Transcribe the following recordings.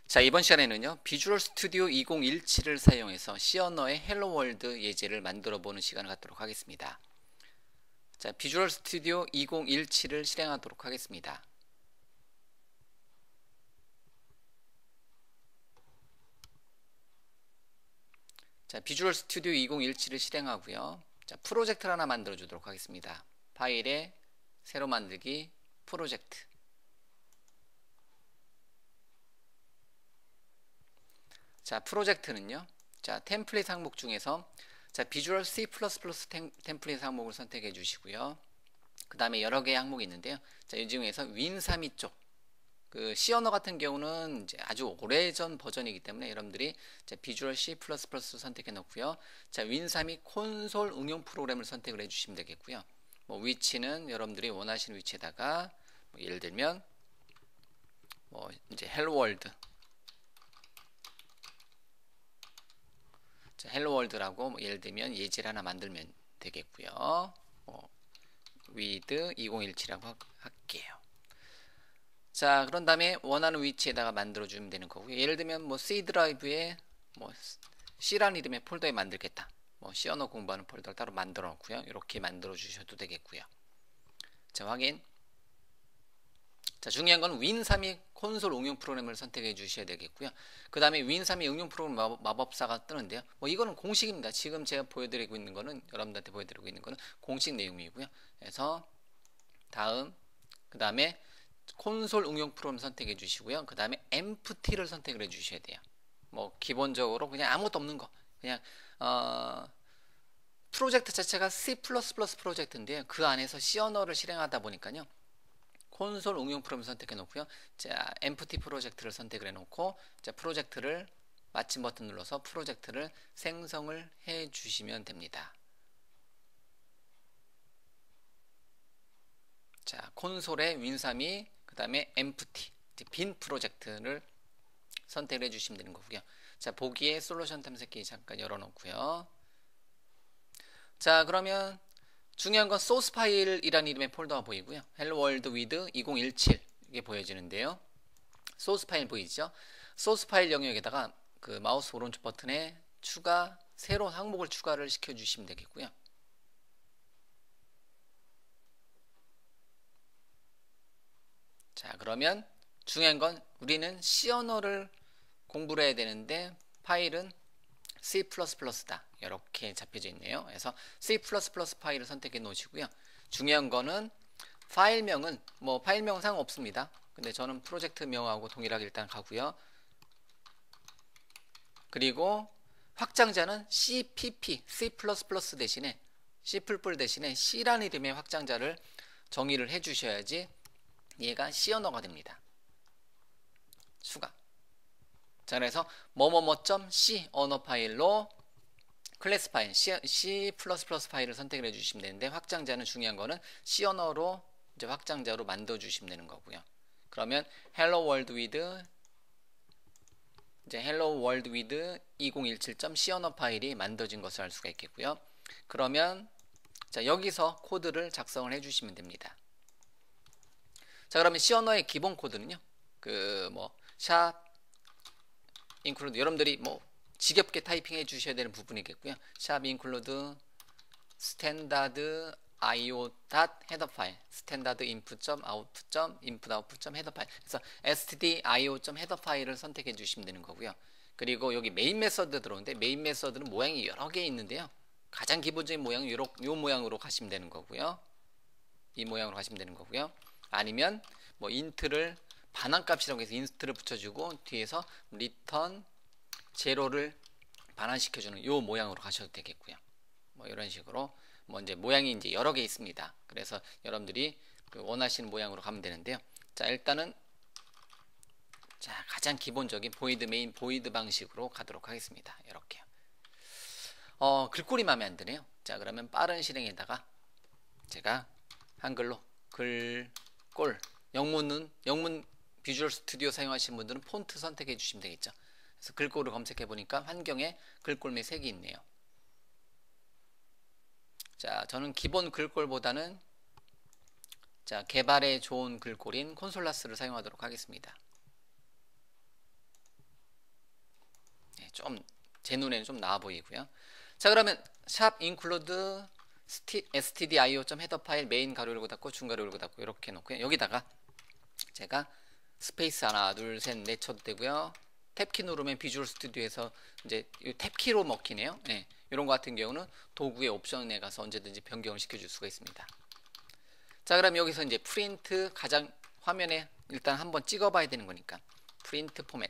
자, 이번 시간에는요, 비주얼 스튜디오 2017을 사용해서 C 언어의 헬로 월드 예제를 만들어 보는 시간을 갖도록 하겠습니다. 자, 비주얼 스튜디오 2017을 실행하도록 하겠습니다. 자, 비주얼 스튜디오 2017을 실행하고요. 자, 프로젝트를 하나 만들어 주도록 하겠습니다. 파일에 새로 만들기 프로젝트. 자, 프로젝트는요. 자, 템플릿 항목 중에서 자, 비주얼 C++ 템플릿 항목을 선택해 주시고요. 그 다음에 여러 개의 항목이 있는데요. 자, 이 중에서 윈32 쪽, 그 C 언어 같은 경우는 이제 아주 오래전 버전이기 때문에 여러분들이 자, 비주얼 C++ 선택해 놓고요. 자, 윈32 콘솔 응용 프로그램을 선택을 해 주시면 되겠고요. 뭐 위치는 여러분들이 원하시는 위치에다가 뭐 예를 들면 뭐 이제 헬로 월드, 자, 헬로 월드라고 뭐 예를 들면 예제를 하나 만들면 되겠고요. 뭐 with 2017이라고 할게요. 자, 그런 다음에 원하는 위치에다가 만들어 주면 되는 거고요. 예를 들면 뭐 C 드라이브에 뭐 C라는 이름의 폴더에 만들겠다. 뭐 C 언어 공부하는 폴더를 따로 만들어 놓고요. 이렇게 만들어 주셔도 되겠고요. 자, 확인. 자, 중요한 건 윈32 콘솔 응용 프로그램을 선택해 주셔야 되겠고요. 그 다음에 윈32 응용 프로그램 마법사가 뜨는데요. 뭐 이거는 공식입니다. 지금 제가 보여드리고 있는 거는 여러분들한테 보여드리고 있는 거는 공식 내용이고요. 그래서 다음, 그 다음에 콘솔 응용 프로그램 선택해 주시고요. 그 다음에 empty를 선택을 해 주셔야 돼요. 뭐 기본적으로 그냥 아무것도 없는 거, 그냥 프로젝트 자체가 C++ 프로젝트인데요. 그 안에서 C 언어를 실행하다 보니까요. 콘솔 응용 프로그램 선택해 놓고요. 자, empty 프로젝트를 선택을 해 놓고 자, 프로젝트를 마침 버튼 눌러서 프로젝트를 생성을 해 주시면 됩니다. 자, 콘솔에 윈32, 그 다음에 empty, 빈 프로젝트를 선택을 해주시면 되는 거고요. 자, 보기에 솔루션 탐색기 잠깐 열어놓고요. 자, 그러면 중요한 건 소스 파일이라는 이름의 폴더가 보이고요. Hello World with 2017 이게 보여지는데요. 소스 파일 보이죠? 소스 파일 영역에다가 그 마우스 오른쪽 버튼에 추가, 새로운 항목을 추가를 시켜주시면 되겠고요. 자, 그러면 중요한 건 우리는 C 언어를 공부를 해야 되는데 파일은 C++다. 이렇게 잡혀져 있네요. 그래서 C++ 파일을 선택해 놓으시고요. 중요한 거는 파일명은 뭐 파일명 상관없습니다. 근데 저는 프로젝트명하고 동일하게 일단 가고요. 그리고 확장자는 CPP, C++ 대신에 C++ 대신에 C라는 이름의 확장자를 정의를 해 주셔야지 얘가 C 언어가 됩니다. 수가. 자, 그래서 뭐뭐뭐.c 언어 파일로 클래스 파일 C++ 파일을 선택을 해주시면 되는데 확장자는 중요한 거는 C 언어로 이제 확장자로 만들어 주시면 되는 거고요. 그러면 Hello World with 이제 Hello World with 2017.c 언어 파일이 만들어진 것을 알 수가 있겠고요. 그러면 자, 여기서 코드를 작성을 해주시면 됩니다. 자, 그러면 C 언어의 기본 코드는요. 그 뭐 샵 include 여러분들이 뭐 지겹게 타이핑 해 주셔야 되는 부분이겠고요. 샵 include standard io 헤더 파일, standard input output 헤더 파일. 그래서 stdio 헤더 파일을 선택해 주시면 되는 거고요. 그리고 여기 메인 메서드 들어오는데 메인 메서드는 모양이 여러 개 있는데요. 가장 기본적인 모양은 요 모양으로 가시면 되는 거고요. 이 모양으로 가시면 되는 거고요. 아니면 뭐 인트를 반환값이라고 해서 인트를 붙여주고 뒤에서 return 제로를 반환시켜주는 이 모양으로 가셔도 되겠고요. 뭐 이런 식으로 뭐 이제 모양이 이제 여러 개 있습니다. 그래서 여러분들이 그 원하시는 모양으로 가면 되는데요. 자, 일단은 자, 가장 기본적인 보이드 메인 보이드 방식으로 가도록 하겠습니다. 이렇게요. 글꼴이 마음에 안 드네요. 자, 그러면 빠른 실행에다가 제가 한글로 글꼴 영문 비주얼 스튜디오 사용하시는 분들은 폰트 선택해 주시면 되겠죠. 그래서 글꼴을 검색해 보니까 환경에 글꼴 몇 색이 있네요. 자, 저는 기본 글꼴보다는 자, 개발에 좋은 글꼴인 콘솔라스를 사용하도록 하겠습니다. 좀 제 눈에는 좀 나아 보이고요. 자, 그러면 샵 include stdio.header 파일 메인 가로 열고 닫고 중 가로 열고 닫고 이렇게 놓고요. 여기다가 제가 스페이스 하나 둘 셋 넷 쳐도 되고요. 탭키 누르면 비주얼 스튜디오에서 이제 탭키로 먹히네요. 네, 이런 거 같은 경우는 도구의 옵션에 가서 언제든지 변경을 시켜줄 수가 있습니다. 자, 그럼 여기서 이제 프린트 가장 화면에 일단 한번 찍어봐야 되는 거니까 프린트 포맷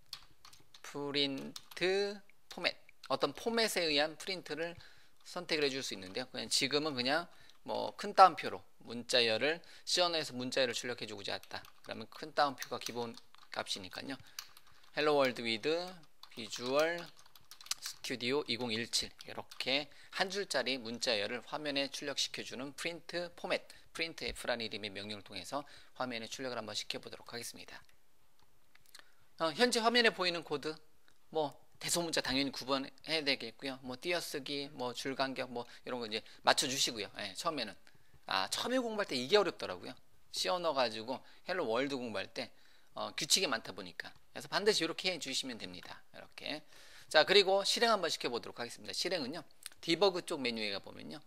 어떤 포맷에 의한 프린트를 선택을 해줄 수 있는데요. 그냥 지금은 그냥 뭐 큰 따옴표로 문자열을 시언어에서 문자열을 출력해주고자 했다. 그러면 큰 따옴표가 기본 값이니까요. Hello World with Visual Studio 2017 이렇게 한 줄짜리 문자열을 화면에 출력시켜주는 프린트 포맷, 프린트 F라는 이름의 명령을 통해서 화면에 출력을 한번 시켜보도록 하겠습니다. 현재 화면에 보이는 코드 뭐 대소문자 당연히 구분해야 되겠고요. 뭐 띄어쓰기, 뭐 줄간격, 뭐 이런 거 이제 맞춰주시고요. 네, 처음에는 처음에 공부할 때 이게 어렵더라고요. C 언어 가지고 헬로 월드 공부할 때 규칙이 많다 보니까 그래서 반드시 이렇게 해주시면 됩니다. 이렇게 자, 그리고 실행 한번 시켜보도록 하겠습니다. 실행은요 디버그 쪽 메뉴에 가보면요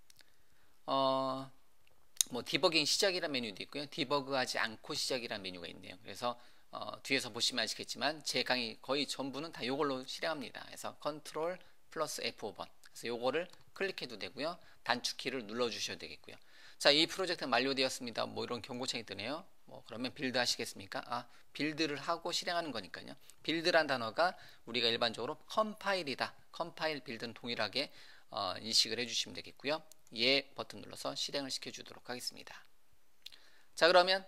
뭐 디버깅 시작이라는 메뉴도 있고요. 디버그하지 않고 시작이라는 메뉴가 있네요. 그래서 뒤에서 보시면 아시겠지만 제 강의 거의 전부는 다 이걸로 실행합니다. 그래서 컨트롤 플러스 F5번 그래서 요거를 클릭해도 되고요. 단축키를 눌러 주셔야 되겠고요. 자, 이 프로젝트는 만료되었습니다. 뭐 이런 경고창이 뜨네요. 뭐 그러면 빌드 하시겠습니까? 빌드를 하고 실행하는 거니까요. 빌드란 단어가 우리가 일반적으로 컴파일이다. 컴파일 빌드는 동일하게 인식을 해주시면 되겠고요. 예 버튼 눌러서 실행을 시켜주도록 하겠습니다. 자, 그러면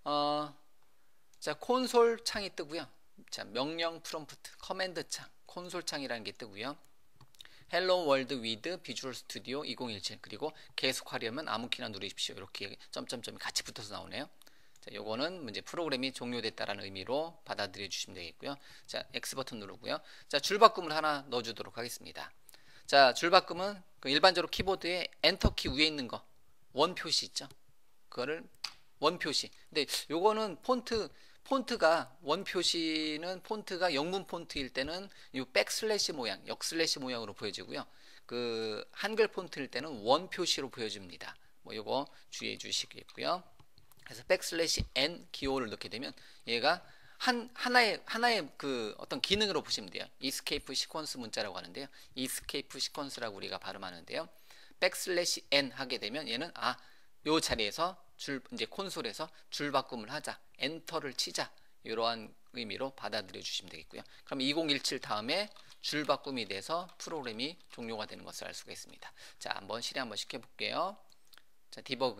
자, 콘솔 창이 뜨고요. 자, 명령 프롬프트 커맨드 창 콘솔 창이라는 게 뜨고요. Hello World with Visual Studio 2017 그리고 계속하려면 아무 키나 누르십시오. 이렇게 점점점이 같이 붙어서 나오네요. 자, 요거는 이제 프로그램이 종료됐다라는 의미로 받아들여 주시면 되겠고요. 자, X 버튼 누르고요. 자, 줄바꿈을 하나 넣어주도록 하겠습니다. 자, 줄바꿈은 그 일반적으로 키보드에 엔터키 위에 있는 거 원 표시 있죠. 그거를 원 표시. 근데 요거는 폰트가 원 표시는 폰트가 영문 폰트일 때는 이 백슬래시 모양, 역슬래시 모양으로 보여지고요. 그 한글 폰트일 때는 원 표시로 보여집니다. 뭐 요거 주의해 주시겠고요. 그래서 백슬래시 N 기호를 넣게 되면 얘가 하나의 그 어떤 기능으로 보시면 돼요. 이스케이프 시퀀스 문자라고 하는데요. 이스케이프 시퀀스라고 우리가 발음하는데요. 백슬래시 N 하게 되면 얘는 요 자리에서 이제 콘솔에서 줄바꿈을 하자, 엔터를 치자 이러한 의미로 받아들여 주시면 되겠고요. 그럼 2017 다음에 줄바꿈이 돼서 프로그램이 종료가 되는 것을 알 수가 있습니다. 자, 한번 실행 한번 시켜볼게요. 자,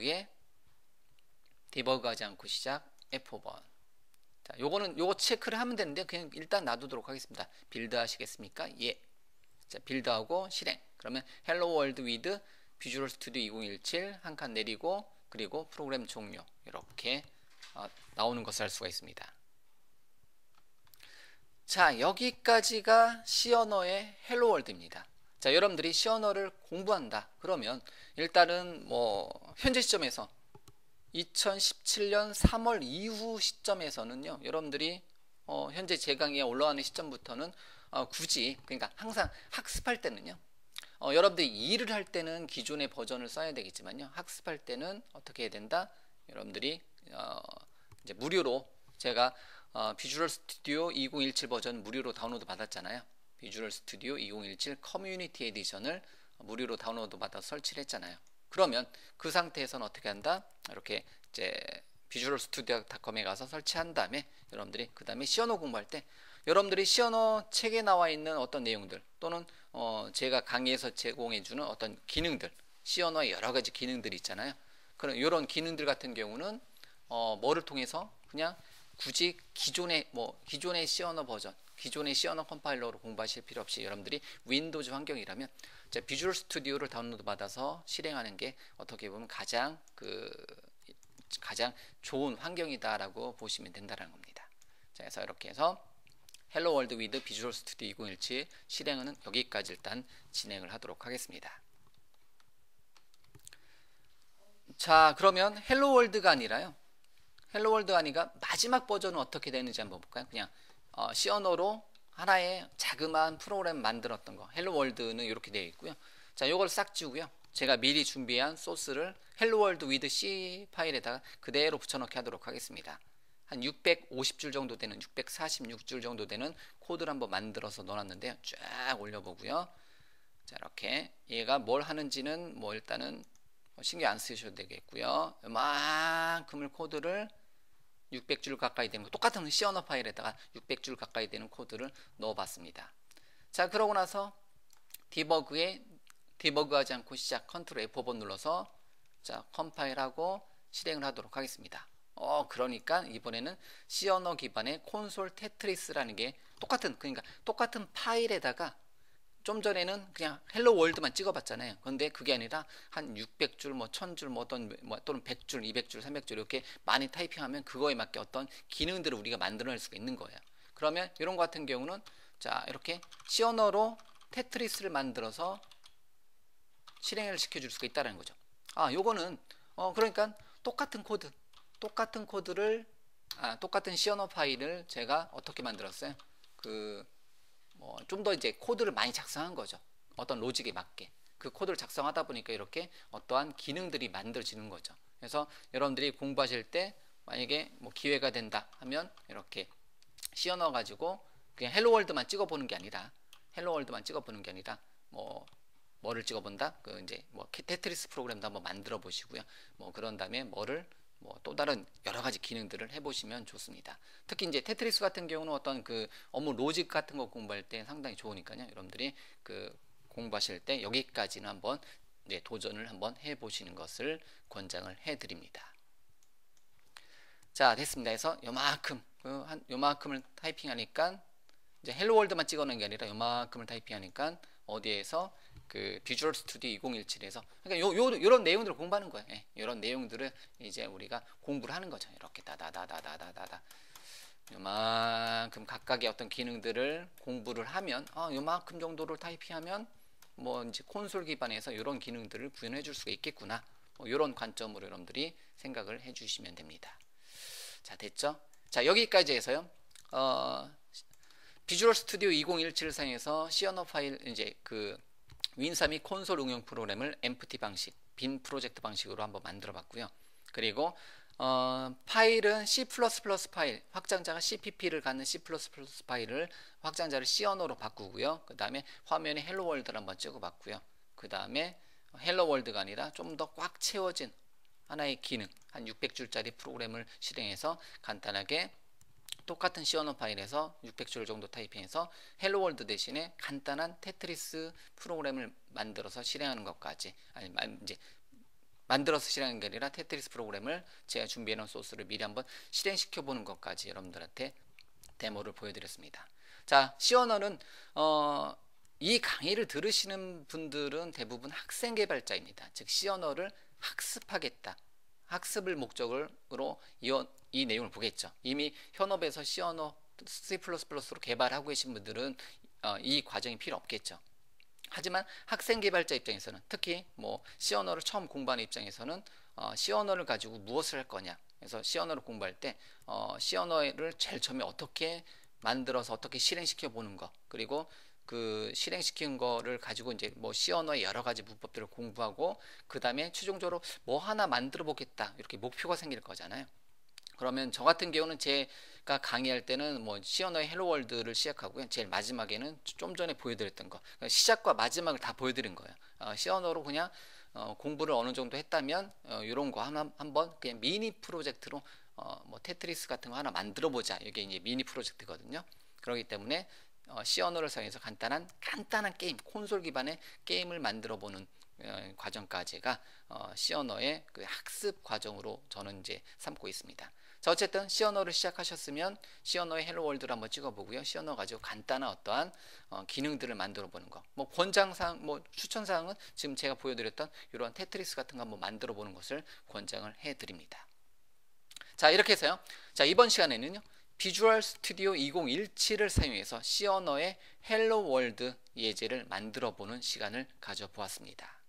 디버그하지 않고 시작 F5번. 자, 요거 체크를 하면 되는데 그냥 일단 놔두도록 하겠습니다. 빌드 하시겠습니까? 예. 자, 빌드하고 실행. 그러면 Hello World with Visual Studio 2017 한 칸 내리고 그리고 프로그램 종료 이렇게 나오는 것을 알 수가 있습니다. 자, 여기까지가 C 언어의 헬로 월드입니다. 자, 여러분들이 C 언어를 공부한다 그러면 일단은 뭐 현재 시점에서 2017년 3월 이후 시점에서는요 여러분들이 현재 제 강의에 올라가는 시점부터는 굳이 그러니까 항상 학습할 때는요 여러분들이 일을 할 때는 기존의 버전을 써야 되겠지만요 학습할 때는 어떻게 해야 된다? 여러분들이 이제 무료로 제가 비주얼 스튜디오 2017 버전 무료로 다운로드 받았잖아요. 비주얼 스튜디오 2017 커뮤니티 에디션을 무료로 다운로드 받아서 설치를 했잖아요. 그러면 그 상태에서는 어떻게 한다? 이렇게 이제 비주얼 스튜디오닷컴에 가서 설치한 다음에 여러분들이 그 다음에 C 언어 공부할 때 여러분들이 C 언어 책에 나와 있는 어떤 내용들 또는 제가 강의에서 제공해주는 어떤 기능들 C 언어의 여러 가지 기능들이 있잖아요. 그런 이런 기능들 같은 경우는 뭐를 통해서 그냥 굳이 기존의 C 언어 버전, 기존의 C 언어 컴파일러로 공부하실 필요 없이 여러분들이 윈도우즈 환경이라면 비주얼 스튜디오를 다운로드 받아서 실행하는 게 어떻게 보면 가장 좋은 환경이다라고 보시면 된다는 겁니다. 자, 그래서 이렇게 해서 헬로 월드 위드 비주얼 스튜디오 2017 실행은 여기까지 일단 진행을 하도록 하겠습니다. 자, 그러면 헬로 월드가 아니라요. 헬로 월드가 아니라 마지막 버전은 어떻게 되는지 한번 볼까요? 그냥 C 언어로 하나의 자그마한 프로그램 만들었던 거 헬로 월드는 이렇게 되어 있고요. 자, 요걸 싹 지우고요. 제가 미리 준비한 소스를 헬로 월드 위드 C 파일에다가 그대로 붙여넣기 하도록 하겠습니다. 한 650줄 정도 되는 646줄 정도 되는 코드를 한번 만들어서 넣어놨는데요. 쫙 올려보고요. 자, 이렇게 얘가 뭘 하는지는 뭐 일단은 신경 안 쓰셔도 되겠고요. 이만큼을 코드를 600줄 가까이 되는 거, 똑같은 C 언어 파일에다가 600줄 가까이 되는 코드를 넣어봤습니다. 자, 그러고 나서 디버그하지 않고 시작 컨트롤 F5번 눌러서 자, 컴파일하고 실행을 하도록 하겠습니다. 그러니까 이번에는 C 언어 기반의 콘솔 테트리스라는 게 그러니까 똑같은 파일에다가 좀 전에는 그냥 헬로 월드만 찍어봤잖아요. 그런데 그게 아니라 한 600줄, 뭐 1000줄, 또는 100줄, 200줄, 300줄 이렇게 많이 타이핑하면 그거에 맞게 어떤 기능들을 우리가 만들어낼 수가 있는 거예요. 그러면 이런 거 같은 경우는 자, 이렇게 C 언어로 테트리스를 만들어서 실행을 시켜줄 수가 있다는 거죠. 요거는 그러니까 똑같은 코드를 똑같은 C 언어 파일을 제가 어떻게 만들었어요? 좀 더 이제 코드를 많이 작성한 거죠. 어떤 로직에 맞게. 그 코드를 작성하다 보니까 이렇게 어떠한 기능들이 만들어지는 거죠. 그래서 여러분들이 공부하실 때 만약에 뭐 기회가 된다 하면 이렇게 C 언어 가지고 그냥 헬로 월드만 찍어보는 게 아니라 뭐를 찍어본다? 이제 테트리스 프로그램도 한번 만들어 보시고요. 그런 다음에 또 다른 여러 가지 기능들을 해보시면 좋습니다. 특히 이제 테트리스 같은 경우는 어떤 업무 로직 같은 거 공부할 때 상당히 좋으니까요. 여러분들이 공부하실 때 여기까지는 한번 도전을 한번 해보시는 것을 권장을 해드립니다. 자, 됐습니다. 그래서 요만큼을 타이핑하니까 이제 헬로 월드만 찍어놓은 게 아니라 요만큼을 타이핑하니까 어디에서 비주얼 스튜디오 2017에서 그러니까 요런 내용들을 공부하는 거예요. 이런 내용들을 이제 우리가 공부를 하는 거죠. 이렇게 다다다다다다다 요만큼 각각의 어떤 기능들을 공부를 하면 요만큼 정도를 타이핑하면 이제 콘솔 기반에서 이런 기능들을 구현해 줄 수가 있겠구나. 이런 관점으로 여러분들이 생각을 해 주시면 됩니다. 자, 됐죠? 자, 여기까지 해서요. 비주얼 스튜디오 2017 상에서 C 언어 파일 이제 윈3 및 콘솔 응용 프로그램을 empty 방식, 빈 프로젝트 방식으로 한번 만들어 봤고요. 그리고 파일은 C++ 파일, 확장자가 CPP를 갖는 C++ 파일을 확장자를 C 언어로 바꾸고요. 그 다음에 화면에 헬로 월드를 한번 찍어 봤고요. 그 다음에 헬로 월드가 아니라 좀 더 꽉 채워진 하나의 기능, 한 600줄짜리 프로그램을 실행해서 간단하게 똑같은 C 언어 파일에서 600줄 정도 타이핑해서 헬로 월드 대신에 간단한 테트리스 프로그램을 만들어서 실행하는 것까지, 이제 만들어서 실행하는 게 아니라 테트리스 프로그램을 제가 준비해 놓은 소스를 미리 한번 실행시켜 보는 것까지 여러분들한테 데모를 보여드렸습니다. 자, C 언어는 이 강의를 들으시는 분들은 대부분 학생 개발자입니다. 즉 C 언어를 학습하겠다, 학습을 목적으로 이 내용을 보겠죠. 이미 현업에서 C 언어 C++로 개발하고 계신 분들은 이 과정이 필요 없겠죠. 하지만 학생 개발자 입장에서는 특히 C 언어를 처음 공부하는 입장에서는 C 언어를 가지고 무엇을 할 거냐. 그래서 C 언어를 공부할 때 C 언어를 제일 처음에 어떻게 만들어서 어떻게 실행시켜 보는 거, 그리고 실행시킨 거를 가지고 이제 C 언어의 여러 가지 문법들을 공부하고 그 다음에 최종적으로 하나 만들어 보겠다 이렇게 목표가 생길 거잖아요. 그러면 저 같은 경우는 제가 강의할 때는 C 언어의 헬로 월드를 시작하고요. 제일 마지막에는 좀 전에 보여드렸던 거, 시작과 마지막을 다 보여드린 거예요. C 언어로 그냥 공부를 어느 정도 했다면 이런 거 한번 그냥 미니 프로젝트로 테트리스 같은 거 하나 만들어 보자. 이게 이제 미니 프로젝트거든요. 그렇기 때문에 C 언어를 사용해서 간단한 게임, 콘솔 기반의 게임을 만들어 보는 과정까지가 C 언어의 학습 과정으로 저는 이제 삼고 있습니다. 자, 어쨌든 C 언어를 시작하셨으면 C 언어의 헬로 월드를 한번 찍어보고요. C 언어 가지고 간단한 어떠한 기능들을 만들어 보는 거. 권장사항, 추천사항은 지금 제가 보여드렸던 이런 테트리스 같은 거 한번 만들어 보는 것을 권장을 해드립니다. 자, 이렇게 해서요. 자, 이번 시간에는요. 비주얼 스튜디오 2017을 사용해서 C 언어의 헬로 월드 예제를 만들어 보는 시간을 가져보았습니다.